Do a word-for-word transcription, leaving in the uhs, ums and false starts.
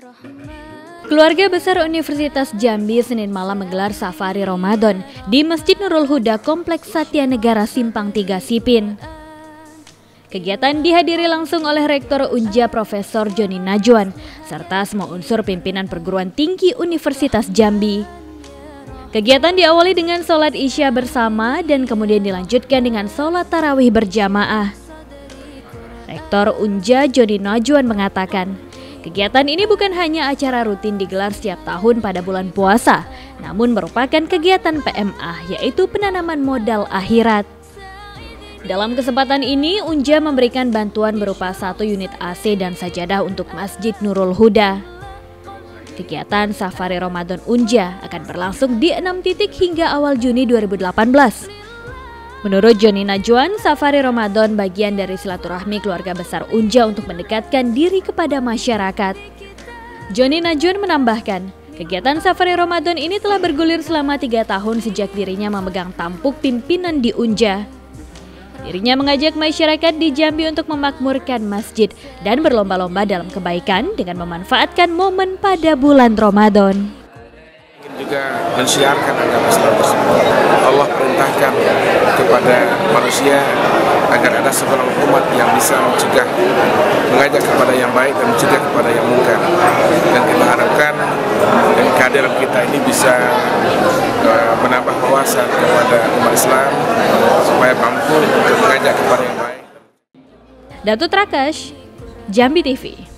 Keluarga besar Universitas Jambi Senin malam menggelar safari Ramadan di Masjid Nurul Huda Kompleks Satya Negara Simpang tiga Sipin. Kegiatan dihadiri langsung oleh Rektor Unja Profesor Joni Najwan serta semua unsur pimpinan perguruan tinggi Universitas Jambi. Kegiatan diawali dengan sholat Isya bersama dan kemudian dilanjutkan dengan sholat tarawih berjamaah. Rektor Unja Joni Najwan mengatakan, kegiatan ini bukan hanya acara rutin digelar setiap tahun pada bulan puasa, namun merupakan kegiatan P M A, yaitu penanaman modal akhirat. Dalam kesempatan ini, Unja memberikan bantuan berupa satu unit A C dan sajadah untuk Masjid Nurul Huda. Kegiatan Safari Ramadan Unja akan berlangsung di enam titik hingga awal Juni dua ribu delapan belas. Menurut Joni Najwan, Safari Ramadan bagian dari silaturahmi keluarga besar Unja untuk mendekatkan diri kepada masyarakat. Joni Najwan menambahkan, kegiatan Safari Ramadan ini telah bergulir selama tiga tahun sejak dirinya memegang tampuk pimpinan di Unja. Dirinya mengajak masyarakat di Jambi untuk memakmurkan masjid dan berlomba-lomba dalam kebaikan dengan memanfaatkan momen pada bulan Ramadan. Juga mensiarkan agama Islam tersebut. Allah perintahkan kepada manusia agar ada seorang umat yang bisa mencegah, mengajak kepada yang baik dan mencegah kepada yang mungkar. Dan kita harapkan dengan kehadiran kita ini bisa uh, menambah wawasan kepada umat Islam supaya mampu untuk mengajak kepada yang baik. Datuk Rakash, Jambi T V.